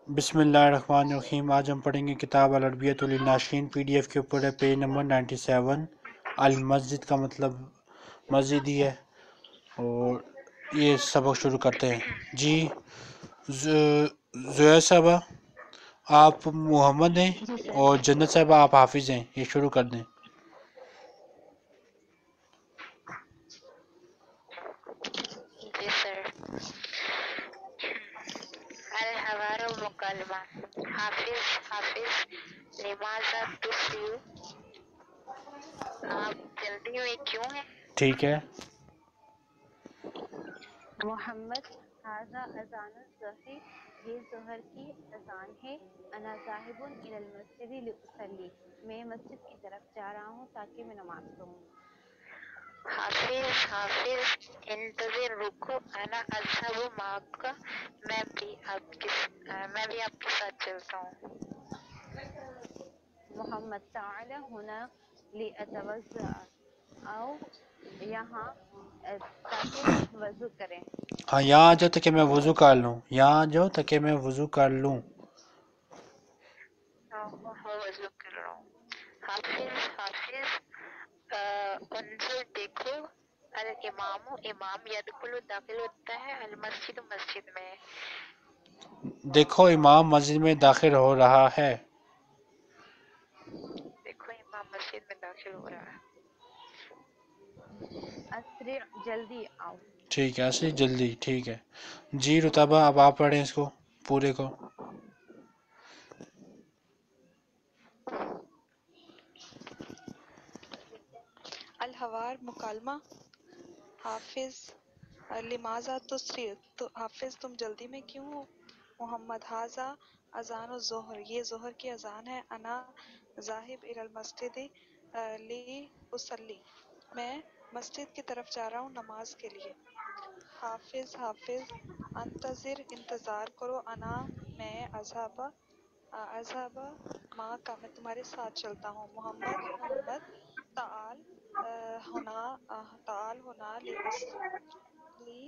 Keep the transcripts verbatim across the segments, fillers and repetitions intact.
بسم اللہ الرحمن الرحیم۔ آج ہم پڑھیں گے کتاب العربیۃ للناشئین، پی ڈی ایف کے اوپر ہے پیج نمبر نائنٹی سیون۔ المسجد کا مطلب مسجد ہی ہے، اور یہ سبق شروع کرتے ہیں۔ جی زویا صاحبہ آپ محمد ہیں جی سر اور جنت صاحبہ آپ حافظ ہیں، یہ شروع کر دیں۔ جی سر۔ الحوار مکالمہ۔ حافظ حافظ لماذا تسریع؟ آپ جلدی میں کیوں ہیں؟ ٹھیک ہے، محمد ھذا اذان الظہر، یہ ظہر کی اذان ہے۔ انا ذاہب الی المسجد لاصلی، میں مسجد کی طرف جا رہا ہوں تاکہ میں نماز پڑھوں۔ حافظ حافظ انتظر رکو، انا اذهب معک، میں بھی آپ کے میں بھی آپ کے ساتھ چلتا ہوں۔ محمد تعال ہنا لاتوضا، آؤ یہاں تاکہ وضو کریں۔ ہاں یہاں آ جاؤ تاکہ میں وضو کر لوں، یہاں آ جاؤ تاکہ میں وضو کر لوں۔ میں وضو کر رہا ہوں۔ حافظ حافظ انظر دیکھو، الامام امام یدخل داخل ہوتا ہے، المسجد مسجد میں۔ دیکھو امام مسجد میں داخل ہو رہا ہے۔ دیکھو امام مسجد میں داخل ہو رہا ہے۔ اسرع جلدی آؤ۔ ٹھیک ہے، ایسے جلدی، ٹھیک ہے۔ جی رتبہ اب آپ پڑھیں اس کو پورے کو۔ الحوار مکالمہ۔ حافظ لماذا تسریع، تو حافظ تم جلدی میں کیوں ہو؟ محمد ھذا اذان الظہر، یہ ظہر کی اذان ہے۔ انا ذاہب الی المسجد لاصلی، میں مسجد کی طرف جا رہا ہوں نماز کے لیے۔ حافظ حافظ انتظر انتظار کرو، انا میں اذهب اذهب معک، میں تمہارے ساتھ چلتا ہوں۔ محمد محمد تعال ہونا تعال ہونا لی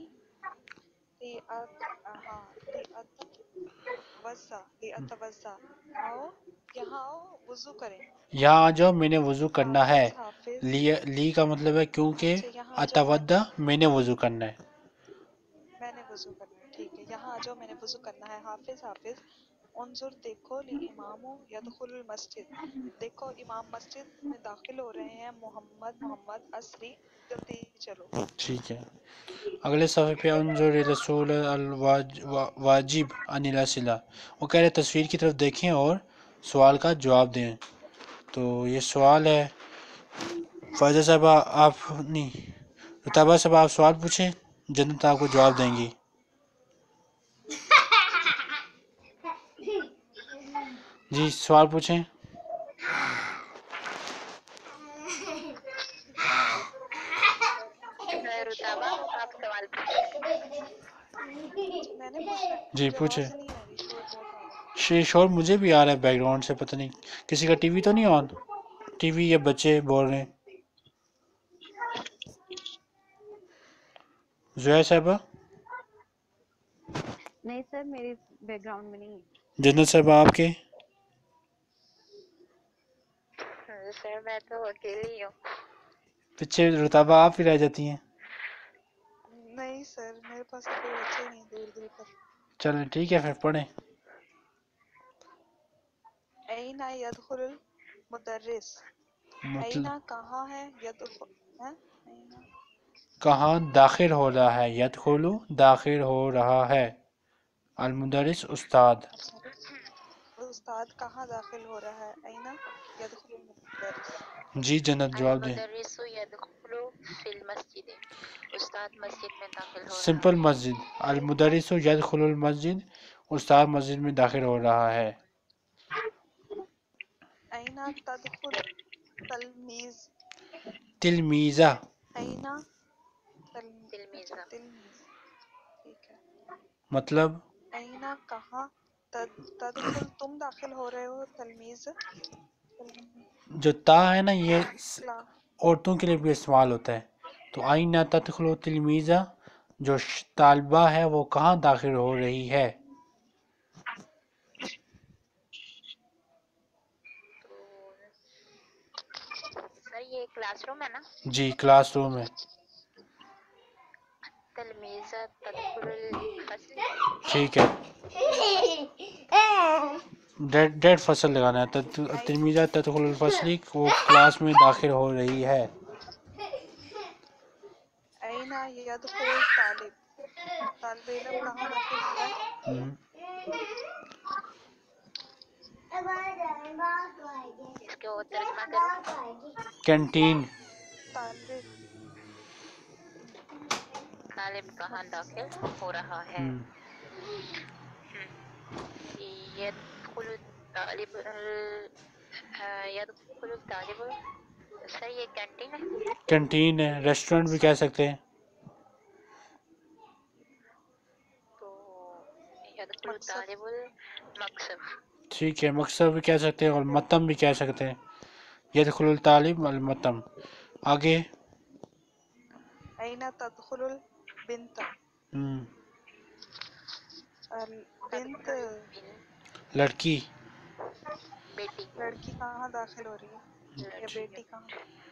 ہاں لیاتوضا لیاتوضا، آؤ یہاں آؤ وضو کریں۔ یہاں آ جاؤ، میں نے وضو کرنا ہے۔ حافظ حافظ لی لی کا مطلب ہے کیونکہ، اچھا یہاں آ جاؤ میں اتودع میں نے وضو کرنا ہے۔ میں نے وضو کرنا ہے، ٹھیک ہے، یہاں آ جاؤ میں نے وضو کرنا ہے۔ حافظ حافظ انظر دیکھو، الامام یدخل المسجد، دیکھو امام مسجد میں داخل ہو رہے ہیں۔ محمد محمد اسری جلدی چلو۔ ٹھیک ہے، اگلے صفحے پہ انظر رسول الواجب عن الاسئلہ، وہ کہہ رہے تصویر کی طرف دیکھیں اور سوال کا جواب دیں۔ تو یہ سوال ہے، فائزہ صاحبہ آپ نہیں رتبہ صاحبہ آپ سوال پوچھیں، جنت آپ کو جواب دیں گی۔ جی سوال پوچھیں۔ رتابہ آپ سوال پوچھیں۔ میں نے پوچھنا ہے، جی مجھے پوچھیں۔ آواز نہیں آ رہی، شور بہت آ رہا ہے۔ شی شور مجھے بھی آ رہا ہے بیک گراؤنڈ سے، پتہ نہیں کسی کا ٹی وی تو نہیں آن، ٹی وی یا بچے بول رہے ہیں۔ زویا صاحبہ، نہیں سر میری بیک گراؤنڈ میں نہیں ہے۔ جنت صاحبہ آپ کے؟ سر میں تو اکیلی ہوں۔ پیچھے رتبہ آپ ہی رہ جاتی ہیں۔ نہیں سر میرے پاس تو کوئی بچے ہی نہیں دور دور پر۔ چلیں ٹھیک ہے پھر پڑھیں۔ اینا یدخل المدرس، مطلب اینا کہاں ہے، یدخل ہے اینا کہاں داخل ہو رہا ہے، یدخل داخل ہو رہا ہے، المدرس استاد۔ اچھا استاد کہاں داخل ہو رہا ہے، اینا یدخل المدرس۔ جی جنت جواب دیں۔ المدرس یدخل فی المسجد، استاد مسجد میں داخل ہو رہا سمپل ہے۔ مسجد، المدرس یدخل المسجد، استاد مسجد میں داخل ہو رہا ہے۔ اینا تدخل تلمیذ، تلمیذہ، اینا تل- تلمیذہ، تلمیذ، ٹھیک ہے۔ مطلب اینا کہاں تد- تدخل تم داخل ہو رہے ہو، تلمیذ جو تا ہے نا یہ کلا- عورتوں کے لیے بھی استعمال ہوتا ہے، تو آئینہ تدخل تلمیذہ، جو ش- طالبہ ہے وہ کہاں داخل ہو رہی ہے۔ क्लास रूम है ना? जी क्लास रूम है। तलमीज़ा तदखुलुल फ़स्ल। ठीक है, डेड डेड फसल लगाना है। तलमीज़ा तदखुलुल फसली, वो क्लास में दाखिल हो रही है। ऐना यदखुलुल तालिब, तालिब इल्म कहाँ दाखिल होता है? हम्म, इसके और तर्जुमा करो। कैंटीन। तालिब तालिब कहाँ दाखिल हो रहा है? हम्म, यदखुलु तालिब यदखुलु तालिब, सर ये कैंटीन है। कैंटीन है, रेस्टोरेंट भी कह सकते हैं। तो यदखुलु मकसद तालिबुल मकसब। ठीक है, मकसद भी कह सकते हैं और मतम भी कह सकते हैं। यदखुलुल तालिब अल मतम। आगे। ऐना तदखुलुल बिन्त, हम्म, अल बिन्त बिन लड़की। बेटी। लड़की कहाँ दाखिल हो रही है, या बेटी कहाँ?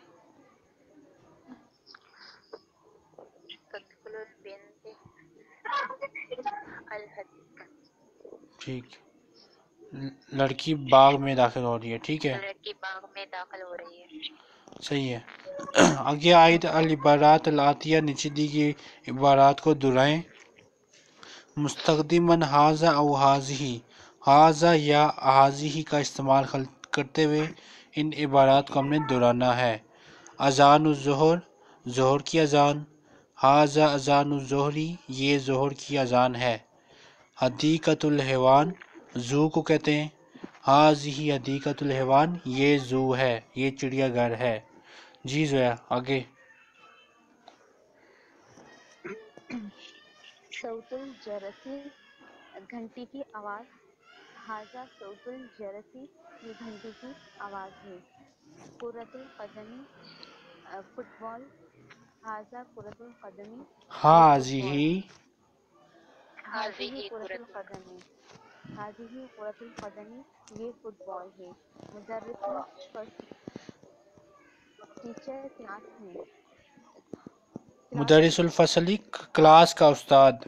तदखुलुल बिन्त अल हदीक़ा। ठीक, ल- लड़की बाग में दाखिल हो रही है। ठीक है, लड़की बाग में दाखिल हो रही है। सही है। आगे आयत अल इबारात अल आतिया, नीचे दी गई इबारात को दोहराएं। मुस्तक़दिमन हाजा औ हाज़िही, हाजा या हाज़िही का इस्तेमाल खल- करते हुए इन इबारात को हमने दोहराना है। अज़ान ज़ोहर, ज़ोहर की अज़ान। हाजा अज़ान ज़ोहरी, ये ज़ोहर की अज़ान है। हदीक़तुल हैवान, ज़ू को कहते हैं। हाज़िही हदीक़तुल हैवान, ये ज़ू है, ये चिड़ियाघर है। जी ज़ोया, आगे। सौतुल जरसी, घंटी की आवाज़। हाजा सौतुल जरसी, ये घंटी की आवाज़ है। कुर्रतुल कदमी, अ, फुटबॉल। हाजा कुर्रतुल कदमी, ये फुटबॉल हाज़िही, है। हाजिही हाज़िही कुरतुल कुरतुल कदमी, हाजिही कुरतुल कदमी, ये फुटबॉल है। मुदर्रिसुल फस्ल, टीचर क्लास में। क्लास मुदर्रिसुल फसली, क्लास का उस्ताद।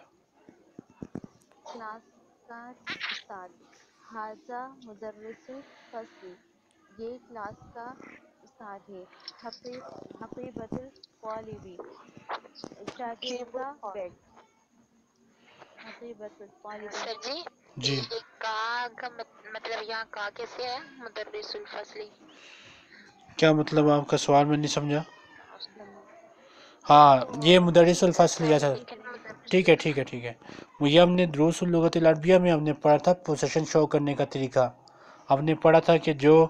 क्लास का उस्ताद। हाजा मुदर्रिसुल फस्ल, ये क्लास का उस्ताद है। हफीज हफीबतुल तालिबी, शागिर्द कीबोर्ड का और बेड। हफीबतुल तालिबी, सर जी, जी, ये का का मत- मतलब यहाँ का कैसे है? मुदर्रिसुल फसली। क्या मतलब आपका सवाल में नहीं समझा? मुस्लिम। हाँ, ये मुदर्रिसुल फसली ऐसा। लेकिन मुदर्रिस ठीक है ठीक है ठीक है। ये हमने दुरूसुल लुगतिल अरबिया में हमने पढ़ा था, पोजीशन शो करने का तरीका। हमने पढ़ा था कि जो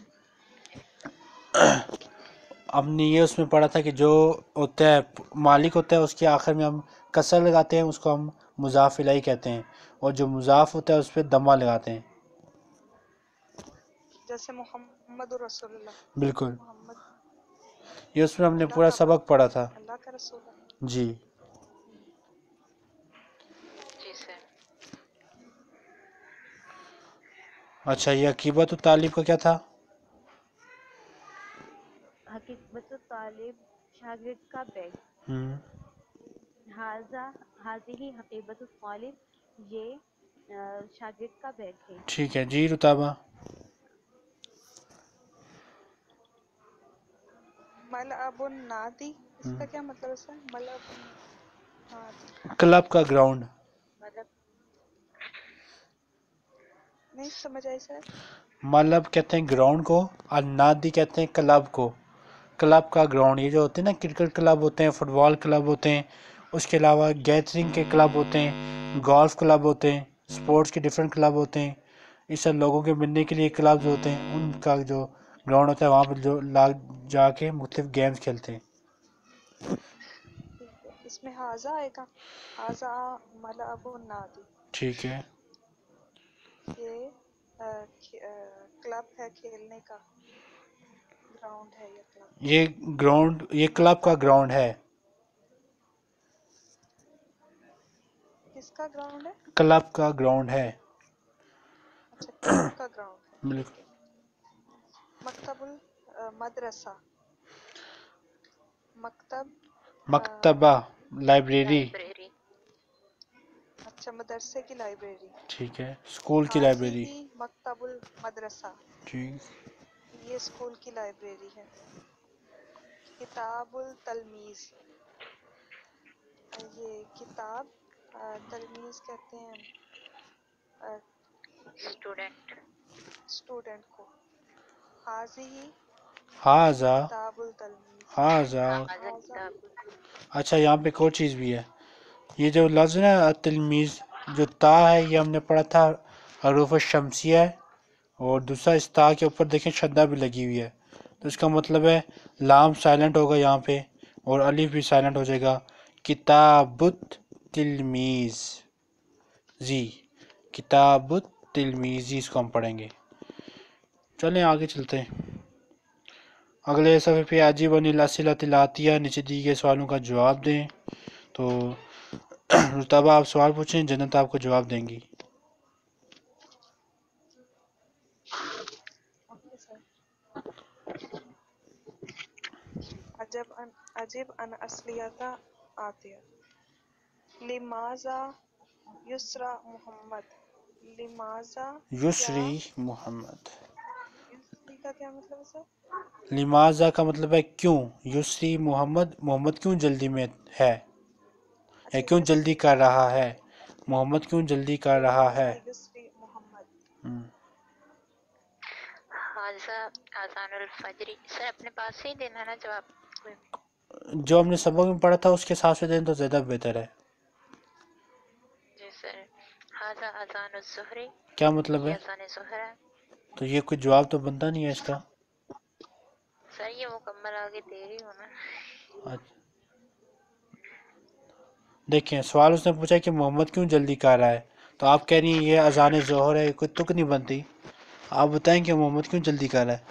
हमने ये उसमें पढ़ा था कि जो होता है मालिक होता है, उसके आखिर में हम कसर लगाते हैं, उसको हम मुज़ाफ इलैहि कहते हैं। और जो मुज़ाफ होता है उस पर दम्मा लगाते हैं। जैसे मोहम्मद रसूलुल्लाह, बिल्कुल, मोहम्मद ये उसमें हमने अल्लाह पूरा का सबक बंदा, पढ़ा था। अल्लाह का रसूल है। जी। जी सर। अच्छा, ये अकीबत तालिब का क्या था? हकीकत तालिब, शागिर्द का बैग। हम्म, हाजा हाजिही हकीबत तालिब, ये अ, शागिर्द का बैग है। ठीक है जी रुताबा। मलअबुन नादी, इसका हम्म, क्या मतलब है सर? मलअबुन नादी क्लब का ग्राउंड। मतलब नहीं समझ आई सर। मलब कहते हैं ग्राउंड को, और नादी कहते हैं क्लब को। क्लब का ग्राउंड, ये जो होते हैं ना, क्रिकेट क्लब होते हैं, फुटबॉल क्लब होते हैं, उसके अलावा गैदरिंग के क्लब होते हैं, गोल्फ क्लब होते हैं, स्पोर्ट्स के डिफरेंट क्लब होते हैं। इस सब लोगों के मिलने के लिए क्लब जो होते हैं, उनका जो ग्राउंड होता है वहाँ पर जो लाग जाके मुख्तलिफ गेम्स खेलते हैं। ठीक है, इसमें हाजा आएगा। हाजा मलअबुन नादी, ठीक है, ये अ, खे- अ, क्लब है, खेलने का ग्राउंड है ये क्लब। ये ग्राउंड, ये क्लब का ग्राउंड है। किसका ग्राउंड है? क्लब का ग्राउंड है। अच्छा, क्लब का ग्राउंड है, ठीक बिल्कुल। है। मकतबुल अ, मदरसा, مکتب آ، مکتبہ لائبریری، لائبریری. اچھا مدرسے کی لائبریری. ٹھیک ہے، اسکول کی حاضی لائبریری، ہی مکتب المدرسہ، ٹھیک، یہ اسکول کی لائبریری ہے. کتاب التلمیذ، یہ کتاب آ، تلمیذ کہتے ہیں اسٹوڈنٹ. اسٹوڈنٹ کو. حاضی ہاضا، کتاب التلمیذ. ہاضا. حاضر حاضہ کتاب. اچھا یہاں پہ ایک اور چیز بھی ہے، یہ جو لفظ ہے نا تلمیذ، جو تا ہے یہ ہم نے پڑھا تھا حروف الشمسیہ ہے، اور دوسرا اس تا کے اوپر دیکھیں شدہ بھی لگی ہوئی ہے، تو اس کا مطلب ہے لام سائلنٹ ہوگا یہاں پہ اور الف بھی سائلنٹ ہو جائے گا. کتاب التلمیذ زی، کتاب التلمیذی اس کو ہم پڑھیں گے. چلیں آگے چلتے ہیں. اگلے صفحے پہ عجیب الاسئلۃ الاتیہ، نیچے دی گئے سوالوں کا جواب دیں. تو رتبہ آپ سوال پوچھیں، جنت آپ کو جواب دیں گی. Okay sir. عجب ان عجب ان اصلیت آتیہ. لماذا یسرا محمد، لماذا کیا، یسری محمد، یسری کا کیا مطلب ہے سر؟ لماذا کا مطلب ہے کیوں، یسری محمد، محمد کیوں جلدی میں ہے یا اچھا کیوں جلدی یسری، کر رہا ہے، محمد کیوں جلدی کر رہا لماذا ہے. یسری محمد. ہم، حاضہ اذان الفجری. سر اپنے پاس سے ہی دینا ہے نا جواب کوئی. جو ہم نے سبق میں پڑھا تھا اس کے حساب سے دیں تو زیادہ بہتر ہے. جی سر. حاضہ اذان الظہری، کیا مطلب یہ ہے؟ اذان ظہر ہے. تو یہ کوئی جواب تو بنتا نہیں ہے اس کا. سر یہ مکمل آگے دے رہی ہوں نا. اچھا دیکھیں سوال اس نے پوچھا کہ محمد کیوں جلدی کر رہا ہے، تو آپ کہہ رہی ہیں یہ اذان ظہر ہے، کوئی تک نہیں بنتی. آپ بتائیں کہ محمد کیوں جلدی کر رہا ہے.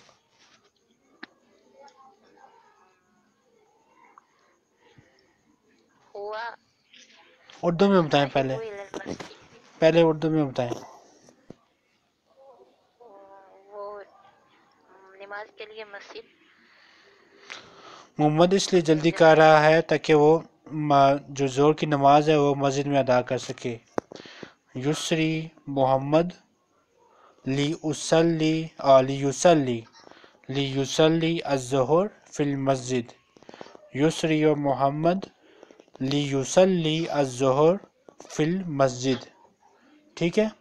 ہوا اردو میں بتائیں، الذاهب پہلے الى المسجد. پہلے اردو میں بتائیں. وہ نماز کے لیے مسجد. محمد اس لیے جلدی کر جلدی رہا ہے تاکہ وہ ما- جو زور کی نماز ہے وہ مسجد میں ادا کر سکے. یسری محمد لی اسلی لی یسلی لی یسلی الظہر فی المسجد. یسری و محمد لی یسلی الظہر فی المسجد. ٹھیک ہے.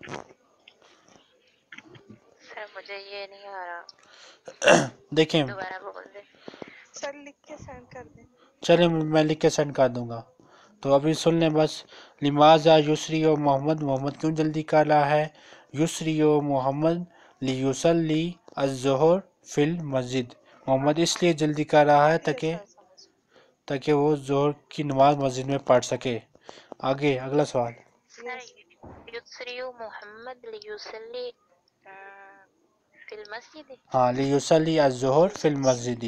سر مجھے یہ نہیں آ رہا، دیکھیں دوبارہ بول دیں. سر لکھ کے سینڈ کر دیں. چلیں میں لکھ کے سینڈ کر دوں گا. تو ابھی سن لیں بس. لماذا یسری و محمد، محمد کیوں جلدی کر رہا ہے. یسری و محمد لیسلی الظہر فی المسجد، محمد اس لیے جلدی کر رہا ہے ٹھیک ہے تاکہ سر سمجھ. تاکہ وہ ظہر کی نماز مسجد میں پڑھ سکے. آگے اگلا سوال. سر یس. یسری محمد لیوسلی فی المسجد. ہاں لیسلی الظہر فی المسجد.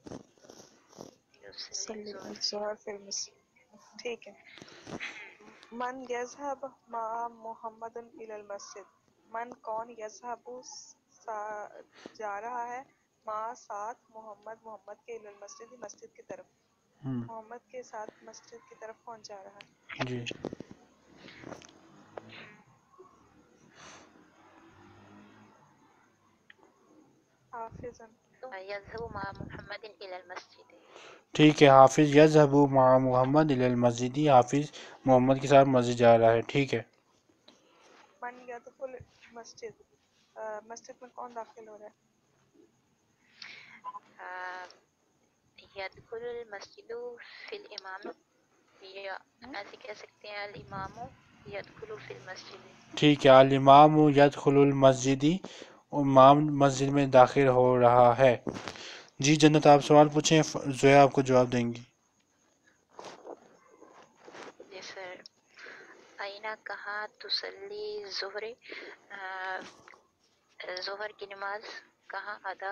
یسلی صلی ظہر. الظہر فی المسجد. ٹھیک ہے. من یذهب مع محمد الی المسجد، من کون یذهب سا- جا رہا ہے مع ساتھ محمد، محمد کے الی المسجد مسجد کی طرف. ہم، محمد کے ساتھ مسجد کی طرف کون جا رہا ہے؟ جی حافظ. یذهب مع محمد الی المسجد. ٹھیک ہے. حافظ یذهب مع محمد الی المسجد، حافظ محمد کے ساتھ مسجد جا رہا ہے. ٹھیک ہے. من یدخل مسجد، آ، مسجد میں کون داخل ہو رہا ہے؟ آ، یدخل المسجد فی الامام، یا ایسے کہہ سکتے ہیں الامام یدخل فی المسجد. ٹھیک ہے. الامام یدخل المسجد، امام مسجد میں داخل ہو رہا ہے. جی جنت آپ سوال پوچھیں، ف- زویا آپ کو جواب دیں گی. جی سر. آئینہ کہاں تسلی ظہر، ظہر کی نماز کہاں ادا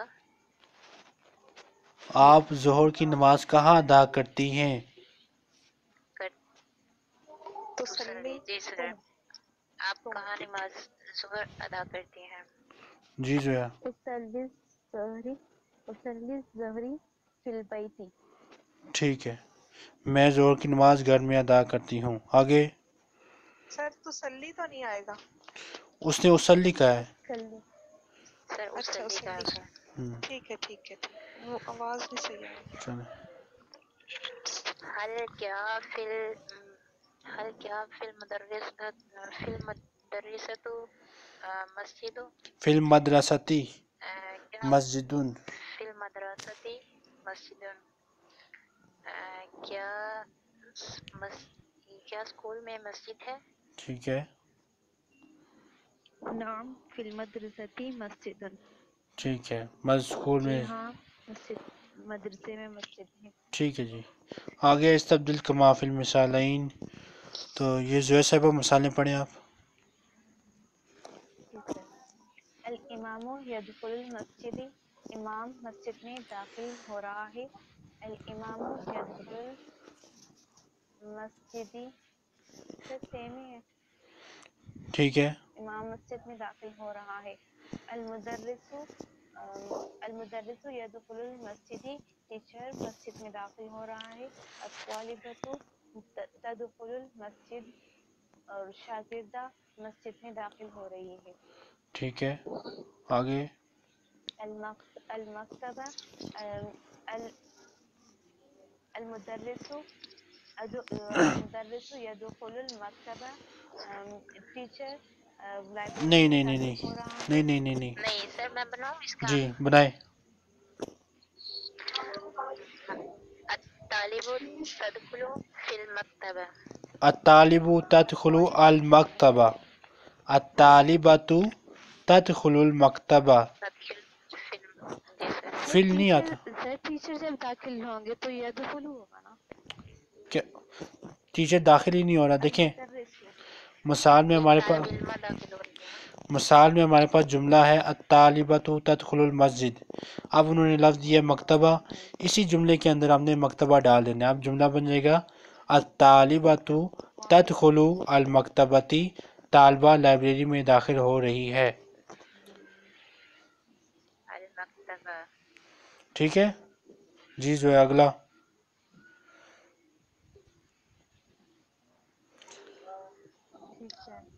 آپ ظہر کی نماز کہاں ادا کرتی ہیں. کر تسلی تسلی. جی سر. تم آپ تم کہاں نماز ظہر ادا کرتی ہیں. جی زویا. أصلي الظهر أصلي الظهر في البيت. ٹھیک ہے، میں ظہر کی نماز گھر میں ادا کرتی ہوں. آگے سر تسلی تو نہیں آئے گا؟ اس نے اسلی کہا ہے. صلی سر اس اچھا سے کا اسلی کا، ہم، ٹھیک ہے ٹھیک ہے ٹھیک، وہ آواز نہیں صحیح آ رہی. چلیں. حل کیا فل حل کیا فل مدرس فل مدرسۃ مسجد فی المدرستی کیا مسجدن. فل مدرستی مسجد کیا مس کیا اسکول میں مسجد ہے؟ ٹھیک ہے نعم فی المدرستی مسجد، ٹھیک ہے، مز اسکول جی میں. ہاں مسجد مدرسے میں مسجد ہے. ٹھیک ہے جی. آگے استبدل کما فی المثالین. تو یہ زویر صاحبہ مثالیں پڑھیں آپ. ٹھیک ہے. الامام یدخل المسجد، امام مسجد میں داخل ہو رہا ہے. الامام یدخل المسجد، سر سیم ہی ہے، ٹھیک ہے امام مسجد میں داخل ہو رہا ہے. المدرس ام، المدرس یدخل المسجد، ٹیچر مسجد میں داخل ہو رہا ہے. الطالبۃ تدخل المسجد، اور شاگردہ مسجد میں داخل ہو رہی ہے. ٹھیک ہے. آگے المکت- المکتبہ ام، ال- المدرس ادو- المدرس یدخل المکتبہ، ٹیچر لائبریری نہیں میں نہیں نہیں داخل نہیں ہو رہا نہیں ہے. نہیں نہیں نہیں نہیں سر میں بناؤں اس کا. جی بنائے. الطالب تدخل فی المکتبہ. الطالب تدخل المکتبہ. الطالبۃ تدخل المکتبہ. تدخل فی الم- جی سر. سر فل نہیں ٹیچر آتا. سر ٹیچر جب داخل ہوں گے تو یدخل ہوگا نا. کیا ٹیچر داخل ہی نہیں ہو رہا. دیکھیں المدرس، مثال میں ایک ہمارے طالب پاس علمہ داخل ہو رہی ہے نا. مثال میں ہمارے پاس جملہ ہے الطالبۃ تدخل المسجد. اب انہوں نے لفظ دیا مکتبہ، اسی جملے کے اندر ہم نے مکتبہ ڈال دینا ہے. اب جملہ بن جائے گا الطالبۃ تدخل المکتبتی، طالبہ لائبریری میں داخل ہو رہی ہے. المکتبہ. ٹھیک ہے جی. جو ہے اگلا. ٹھیک ہے.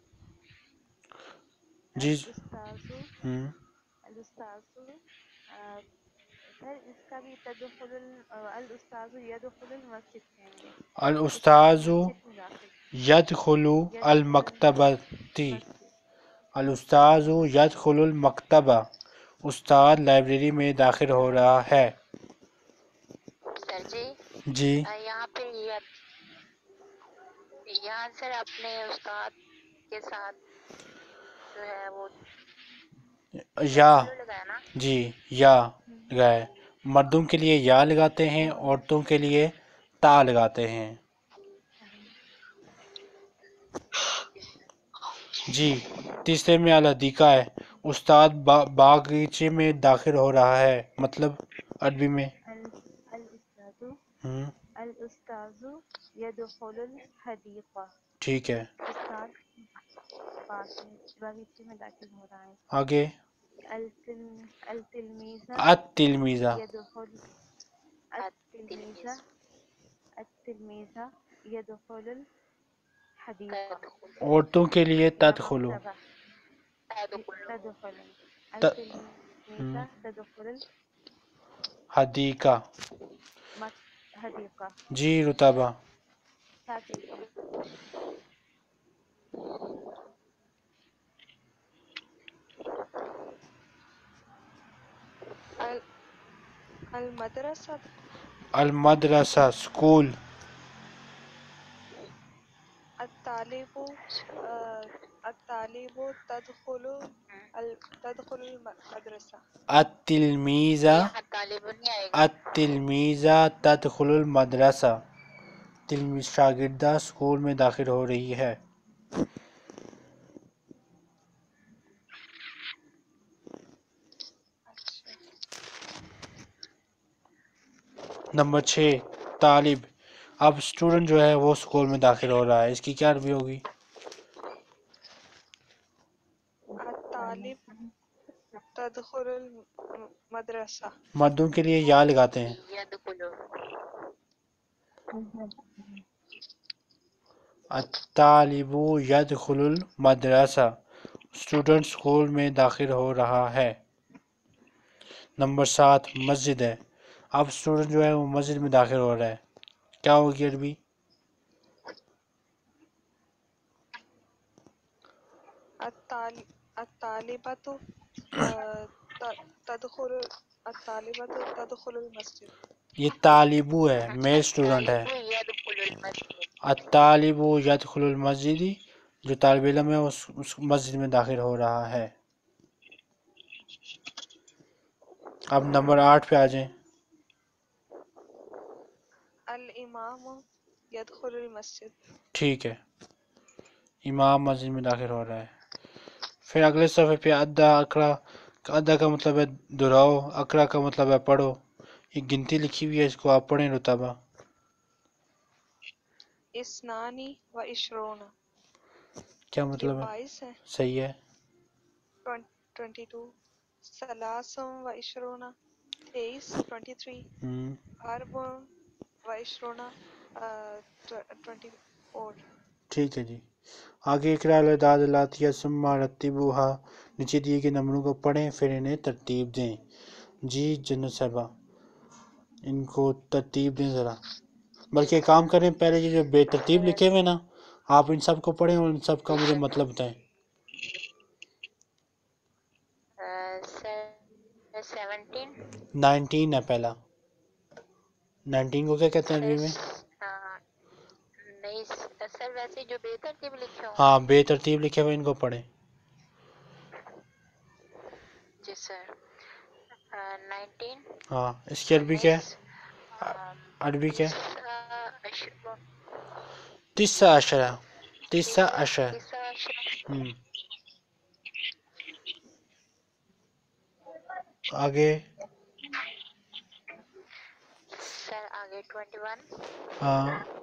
جی الاستاذ ہوں الاستاذ آ، سر اس کا بھی تدخل ال- الاستاذ یدخل المسجد کہیں گے. استاد الاستاذ مسجد میں داخل، یدخل یدخل المکتبتی. المسجد. الاستاذ یدخل المکتبہ، استاد لائبریری میں داخل ہو رہا ہے. سر جی جی آ، یہاں پہ یہ یہاں سر اپنے استاد کے ساتھ جو ہے وہ یا یدخلو لگایا نا. جی یا لگائے. مردوں کے لیے یا لگاتے ہیں، عورتوں کے لیے تا لگاتے ہیں. جی. تیسرے میں الحدیقہ ہے. استاد با- باغیچے میں داخل ہو رہا ہے، مطلب عربی میں. ال- الاستاذ ہوں الاستاذ یدخل الحدیقہ، ٹھیک ہے. استاد باغی- باغیچے میں داخل ہو رہا ہے. آگے التل- التلمیذ التلمیذہ. یدخل التلمیذ التلمیذ التلمیذ یدخل الحدیقہ، تدخل عورتوں کے لیے تدخلو. مکتبہ. تدخل تدخل ت... التلمیذ ہم، تدخل حدیقہ. الحدیقہ. جی رتبہ. حدیقہ. ال- المدرسہ، المدرسہ اسکول. الطالب آ، الطالب تدخل ال- تدخل المدرسہ. التلمیذہ یہاں طالب نہیں آئے گا. التلمیذہ تدخل المدرسہ. تلمیذ شاگردہ اسکول میں داخل ہو رہی ہے. اچھا نمبر چھ طالب. اب اسٹوڈنٹ جو ہے وہ اسکول میں داخل ہو رہا ہے، اس کی کیا عربی ہوگی؟ الطالب تدخل المدرسہ. مردوں کے لیے یا لگاتے ہیں. یدخلو الطالبو یدخل المدرسہ، اسٹوڈنٹ اسکول میں داخل ہو رہا ہے۔ نمبر سات مسجد ہے، اب اسٹوڈنٹ جو ہے وہ مسجد میں داخل ہو رہا ہے، کیا ہوگی عربی؟ الطال- الطالبۃ آ، ت- تدخل الطالبۃ تدخل المسجد. یہ طالبو ہے، میل اسٹوڈنٹ ہے۔ طالب يدخل المسجد. الطالب یدخل المسجد، جو طالب علم ہے اس اس مسجد میں داخل ہو رہا ہے۔ اب نمبر آٹھ پہ آ جائیں۔ الامام يدخل المسجد. ٹھیک ہے، امام مسجد میں داخل ہو رہا ہے۔ پھر اگلے صفحے پہ ادا اقرا، ادا کا مطلب ہے دہراؤ، اقرا کا مطلب ہے پڑھو۔ ایک گنتی لکھی ہوئی ہے، اس کو آپ پڑھیں رتبہ۔ اسنانی و عشرون، کیا یہ مطلب ہے؟ بائیس ہے. صحیح ہے۔ Twenty two. سلاسم و عشرون، تیئیس. Twenty three. ہم، ارب و عشرون، ٹوینٹی فور. ٹھیک ہے جی۔ آگے اقرا الاعداد الاتیہ ثم رتبوها، نیچے دیے گئے نمبروں کو پڑھیں پھر انہیں ترتیب دیں۔ جی جنت صاحبہ، ان کو ترتیب دیں ذرا، بلکہ ایک کام کریں، پہلے یہ جو بے ترتیب لکھے ہوئے نا، آپ ان سب کو پڑھیں اور ان سب کا مجھے مطلب بتائیں۔ سیونٹین. نائنٹین ہے پہلا، نائنٹین کو کیا کہتے ہیں عربی میں؟ نہیں سر، ویسے جو بے ترتیب لکھے ہوں. ہاں بے ترتیب لکھے ہوئے ان کو پڑھیں۔ جی سر. نائنٹین. ہاں اس کی عربی کیا ہے؟ عربی کیا ہے؟ تسع عشرہ، تسع عشر۔ ہم، آگے سر آگے ٹوینٹی ون. ہاں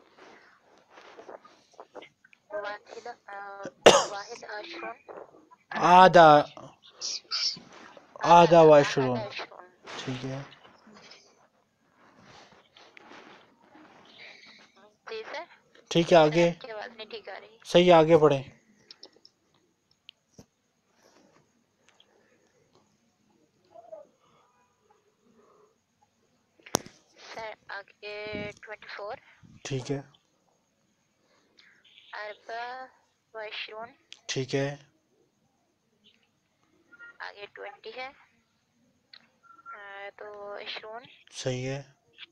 واحد آ، واحد عشرون. آدھا، آدھا و آدھا عشرون، عشرون. ٹھیک ہے۔ جی سر. ٹھیک ہے سر آگے، آپ کی آواز نہیں ٹھیک آ رہی. صحیح ہے، آگے پڑھیں۔ سر آگے ٹوینٹی فور. ٹھیک ہے، اربع و عشرون. ٹھیک ہے، آگے ٹوینٹی ہے، آ، تو عشرون. صحیح ہے،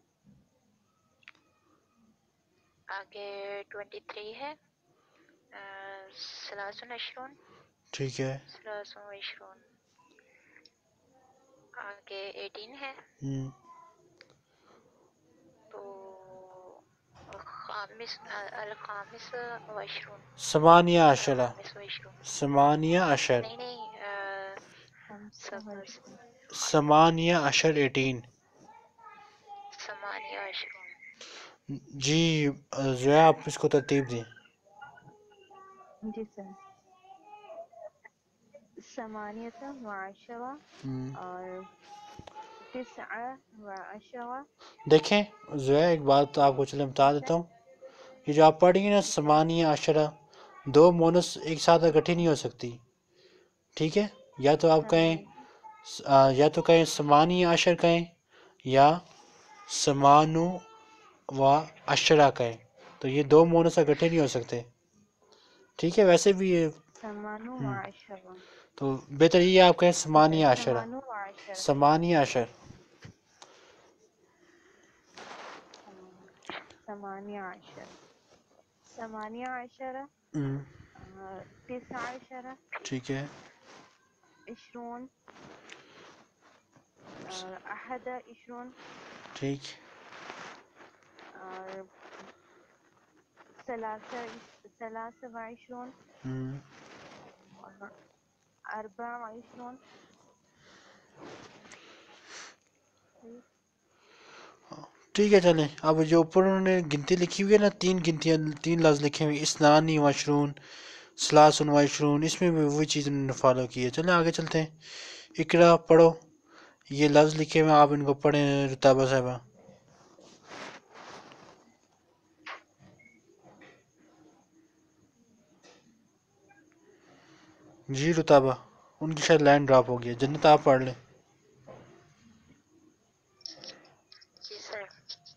آگے ٹوینٹی تھری ہے، آ، سلاسن عشرون. ٹھیک ہے، سلاسن و عشرون. آگے ایٹین ہے، ہم، تو خامس الخامس و عشرون. ثمانیہ عشرہ، الخامس و عشرون. ثمانیہ عشر، نہیں نہیں آ، سب ثمانیہ عشر ایٹین۔ ثمانیہ عشرون. جی زویا آپ اس کو ترتیب دیں۔ جی سر. ثمانیت و عشرہ ہم، اور تسعہ و عشرہ. دیکھیں زویا ایک بات تو آپ کو چلے بتا دیتا ہوں، یہ جو آپ پڑھیں گے نا ثمانیہ عشرہ، دو مونس ایک ساتھ اکٹھی نہیں ہو سکتی، ٹھیک ہے؟ یا تو آپ کہیں آ، یا تو کہیں ثمانیہ عشر کہیں یا ثمانو و عشرہ کہیں، تو یہ دو مونس اکٹھے نہیں ہو سکتے، ٹھیک ہے؟ ویسے بھی یہ ثمانو و ہم، عشرہ. تو بہتر یہ آپ کہیں ثمانیہ عشرہ، ثمانو و عشرہ. ثمانیہ عشر۔ ثمانیہ عشر. ثمانیہ عشرہ، ہم، آ، تسعہ عشرہ، ٹھیک ہے، عشرون، اور احد عشرون، ٹھیک، اور ثلاثہ ثلاثہ و عشرون، ہم، اور اربع و عشرون. ٹھیک ہے چلیں۔ اب جو اوپر انہوں نے گنتی لکھی ہوئی ہے نا، تین گنتیاں، تین لفظ لکھے ہوئے، اسنانی و عشرون، سلاسن و عشرون، اس میں بھی وہی چیز انہوں نے فالو کی ہے۔ چلیں آگے چلتے ہیں۔ اقرا پڑھو، یہ لفظ لکھے ہوئے آپ ان کو پڑھیں رتابہ صاحبہ۔ جی رتابہ، ان کی شاید لائن ڈراپ ہو گئی. جنت آپ پڑھ لیں. جی سر.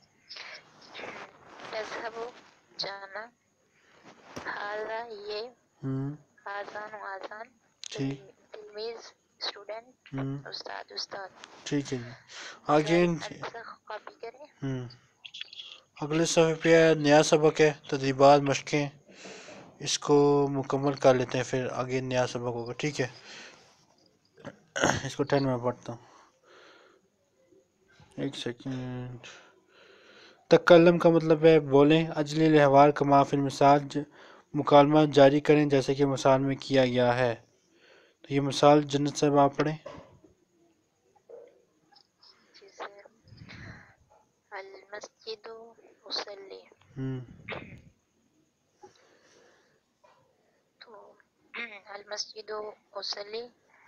تذهب جانا، هذا یہ، ہوں آزان و آزان، ٹھیک. تلمیذ اسٹوڈنٹ، ہوں استاد استاد. ٹھیک ہے جی. آگے سر انسخ کاپی کریں. ہوں اگلے صفحے پہ نیا سبق ہے، تدریبات مشقیں، اس کو مکمل کر لیتے ہیں پھر آگے نیا سبق ہوگا. ٹھیک ہے، اس کو ٹین میں پڑھتا ہوں. ایک سیکنڈ. تکلم کا مطلب ہے بولیں. اجلی الحوار کا ما فی المثال، مکالمہ جاری کریں جیسے کہ مثال میں کیا گیا ہے. تو یہ مثال جنت صاحب آپ پڑھیں. جی سر. المسجد اصلی. ہوں تو المسجد اصلی،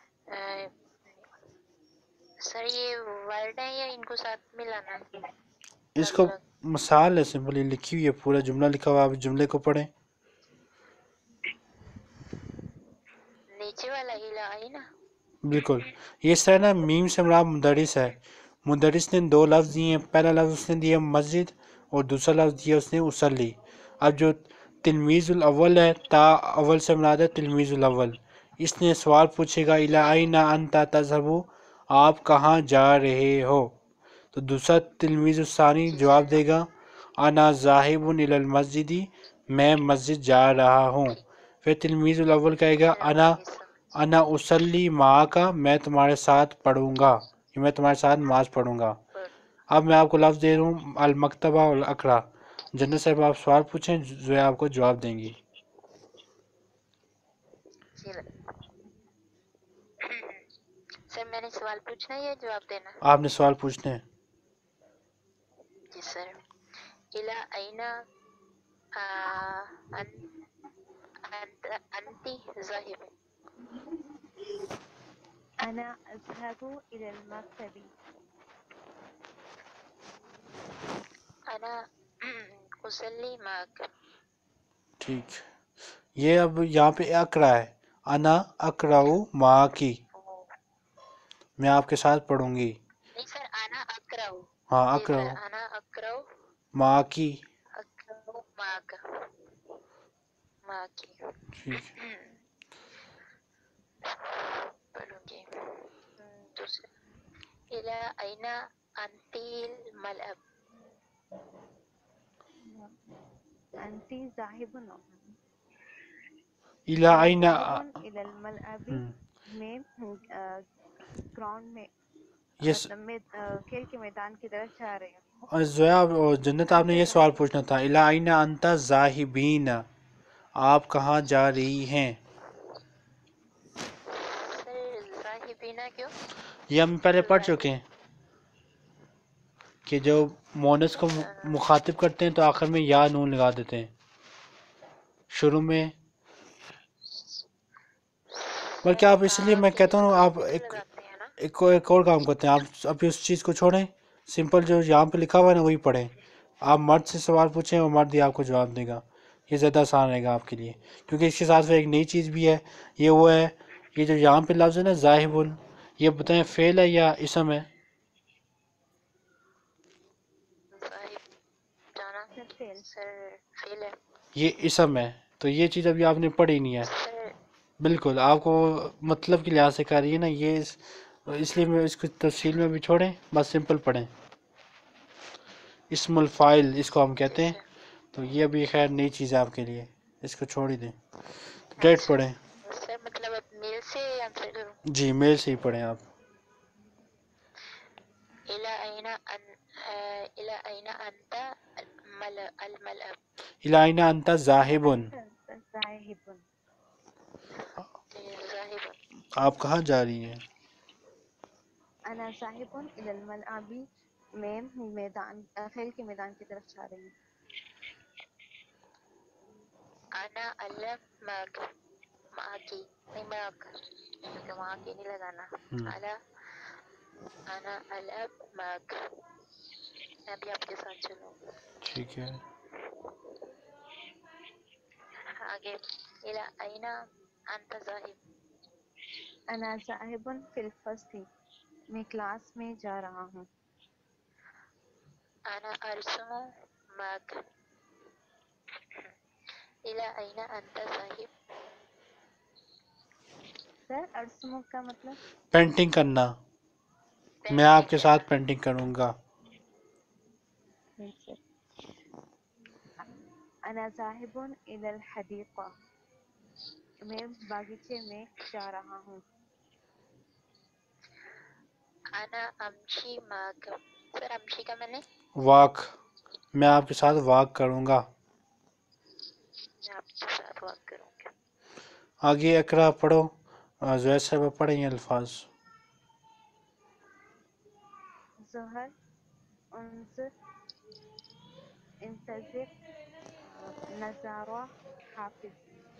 سر یہ ورڈ ہے یا ان کو ساتھ ملانا ہے؟ اس الگ کو الگ. مثال ہے، سمپلی لکھی ہوئی ہے، پورا جملہ لکھا ہوا ہے، آپ جملے کو پڑھیں. نیچے والا ہلا آئی نا. بالکل. یہ اس طرح نا میم سے مراد مدرس ہے. مدرس نے دو لفظ دیے ہیں. پہلا لفظ اس نے دیا مسجد اور دوسرا لفظ دیا اس نے اصلی. اب جو تلمیذ الاول ہے، تا اول سے مراد ہے تلمیذ الاول. اس نے سوال پوچھے گا الی این انت تذهب، آپ کہاں جا رہے ہو. تو دوسرا تلمیذ الثانی جی جواب سر. دے گا انا ذاہب الی المسجد، میں مسجد جا رہا ہوں. پھر تلمیذ الاول کہے جی گا سر انا آگے سمجھ. انا اصلی معاک، میں تمہارے ساتھ پڑھوں گا، یا میں تمہارے ساتھ نماز پڑھوں گا. پر اب میں آپ کو لفظ دے رہا ہوں المکتبہ والاقرا. جنت صاحب آپ سوال پوچھیں، زویا آپ کو جواب دیں گی. جی سر میں نے سوال پوچھنا ہے یا جواب دینا؟ آپ نے سوال پوچھنے ہیں. جی سر. الی این انتی ذاہب. أنا أذهب إلى المكتب. انا اصلی معک. ٹھیک. یہ اب یہاں پہ اقرا ہے. انا اقرأ معاکی، میں آپ کے ساتھ پڑھوں گی. نہیں سر انا اقرأ. ہاں جی اقرأ سر انا اقرأ معاکی. اقرأ معک. معکی ٹھیک. پڑھوں گی. دوسرا الی این انتی الملعب. أنت ذاهب الی أنا این ذاهب إلى الملعب ہم، میں گراؤنڈ میں یس. مطلب میں کھیل کے میدان کی طرف جا رہی ہوں. اور زویا اور جنت آپ أنت نے یہ سوال ذاهب. پوچھنا تھا الی این انت ذاہبین، آپ کہاں جا رہی ہیں. سر ذاہبینہ کیوں؟ یہ ہم پہلے پڑھ ذاہب چکے ہیں کہ جو مونس کو مخاطب کرتے ہیں تو آخر میں یا نون لگا دیتے ہیں، شروع میں. بلکہ سر آپ اس لیے آ میں کے کہتا ہوں آپ مخاطب بھی ایک لگاتے ہیں نا. ایک ایک اور کام کرتے ہیں. آپ ابھی اس چیز کو چھوڑیں، سمپل جو یہاں پہ لکھا ہوا ہے نا وہی پڑھیں. آپ مرد سے سوال پوچھیں اور مرد ہی آپ کو جواب دے گا. یہ زیادہ آسان رہے گا آپ کے لیے، کیونکہ اس کے ساتھ پھر ایک نئی چیز بھی ہے. یہ وہ ہے، یہ جو یہاں پہ لفظ ہے نا ذاہب، یہ بتائیں فعل ہے یا اسم ہے. ذاہب جانا. سر فعل. سر فیل ہے. یہ اسم ہے. تو یہ چیز ابھی آپ نے پڑھی نہیں ہے. سر بالکل آپ کو مطلب کے لحاظ سے کر رہی ہے نا یہ، اس اس لیے میں اس کو تفصیل میں بھی چھوڑیں، بس سمپل پڑھیں. اسم الفاعل اس کو ہم جی کہتے ہیں. سر. تو یہ ابھی خیر نئی چیز ہے آپ کے لیے، اس کو چھوڑ ہی دیں. ڈیٹ اچھا پڑھیں. سر مطلب اب میل سے آنسر کروں. جی میل سے ہی پڑھیں آپ. الی این ان الی این انت الملعب. الملعب. الی این انت ذاہب، أنت ذاهب. ذاہب. آپ کہاں جا رہی ہیں. أنا ذاهب إلى الملعب میں میدان کھیل کے میدان کی طرف جا رہی ہوں. انا العب معک. معکی نہیں معک، کیونکہ وہاں کی نہیں لگانا. ہم، الا انا العب معک، میں بھی آپ کے ساتھ چلوں. ٹھیک ہے. آگے الی این انت ذاہب. अना ज़ाहिबुन फिल फ़स्ल, मैं क्लास में जा रहा हूँ. أنا أرسم معك. إلى أين أنت ذاهب؟ सर अर्समु का मतलब पेंटिंग करना, मैं आपके साथ पेंटिंग करूँगा. अना ज़ाहिबुन इलल हदीक़ा, मैं बागीचे में जा रहा हूँ. أنا أمشي معك. सर अमशी का मैंने वॉक, मैं आपके साथ वॉक करूँगा. मैं आपके साथ वॉक करूँगी. आगे अकरा पढ़ो, ज़ुहैर साहब पढ़ें ये अल्फाज. ज़ुहर, उन्ज़िर, इंतज़िर, नज़ारा, हाफिज़.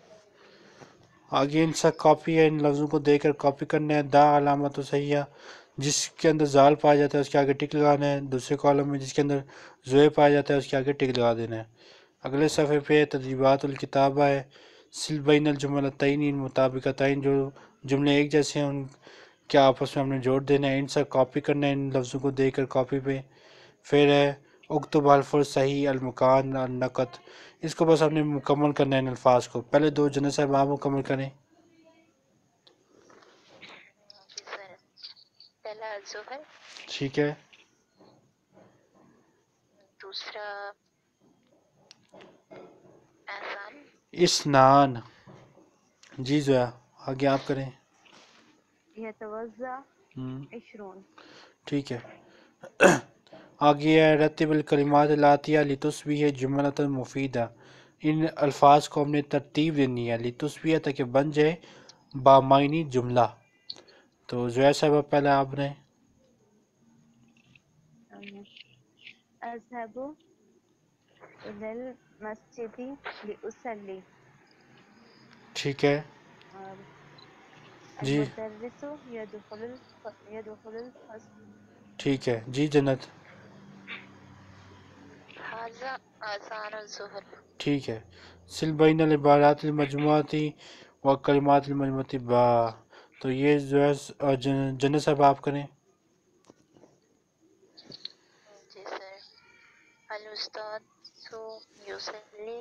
आगे इनसा कॉपी है, इन लफ्ज़ों को देकर कॉपी करना है. दा अलामत तो सही है, जिसके अंदर जाल पाया जाता है उसके आगे टिक लगाना है. दूसरे कॉलम में जिसके अंदर ज़ुए पाया जाता है उसके आगे टिक लगा देना है. अगले सफ़े पे तदरीबातुल किताबा है. सिल बैनल जुमलतैन इन मुताबिकतैन, जो जुमले एक जैसे हैं उन क्या आपस में हमने जोड़ देना है. इनसा कॉपी करना है इन लफ्ज़ों को देकर कॉपी पे. फिर है उक्तुब हल्फुल सही अलमकान नकत, इसको बस हमने मुकम्मल करना है इन अल्फाज को. पहले दो जन साहब आप मुकम्मल करें. जी सर. पहला ज़ुहर, ठीक है. दूसरा एहसान, इस्नान. जी जोया, आगे आप करें. यतवज़्ज़ा हम्म, इशरून. ठीक है. आगे है रतिबल कलिमात लातिया लितुस्बीह जुमलतन मुफीदा. इन अल्फाज को हमने तरतीब देनी है लितुस्बीह ताकि बन जाए बामायनी जुमला. तो जोया साहब पहले आपने. अज़हबु इलल मस्जिदी लिउसल्ली. ठीक है और जी. अलमुदर्रिसु यदखुलुल यदखुलुल फ़स्ल. ठीक है जी जन्नत. हाज़ा आसान ज़ुहर. ठीक है. सिल बैनल इबारातिल मजमुआती व कलिमातिल मजमुआती बा. तो ये जो है जन- जन्नत साहब आप करें. जी सर. अल उस्ताद सो युसल्ली,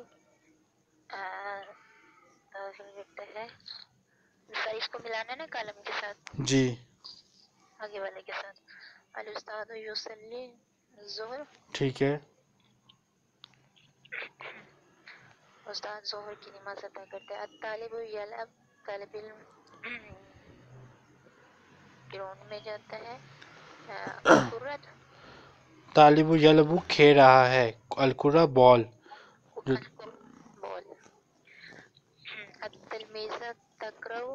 फिर लिखते हैं सर, इसको मिलाना है ना कलम के साथ, जी आगे वाले के साथ. अल उस्ताद युसल्ली ज़ुहर, ठीक है. उस्ताद ज़ोहर की नमाज अदा करते हैं. अत्तालिबु यलब, तालिब इल्म ग्राउंड में जाता है. अलकुर्रत, तालिबु यलबु खेल रहा है. अलकुरा बॉल. जो बॉल. अत्तलमीज़ा तकरऊ,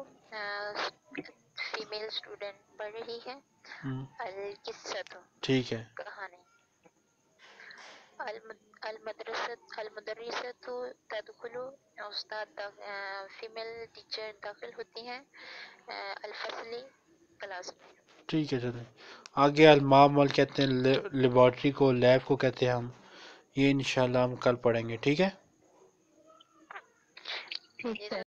फीमेल स्टूडेंट पढ़ रही है. हम्म, अल-किस्सतु, ठीक है. कहानी. अल-मदरसत अल-मुदर्रिसतु तदखुलु, उस्ताद फीमेल टीचर दाखिल होती हैं. अल-फस्ली, क्लास में. ठीक है चलें. आगे अलमामल कहते हैं लेबॉर्ट्री को, लैब को कहते हैं हम. ये इंशाल्लाह हम कल पढ़ेंगे. ठीक है. ठीक है.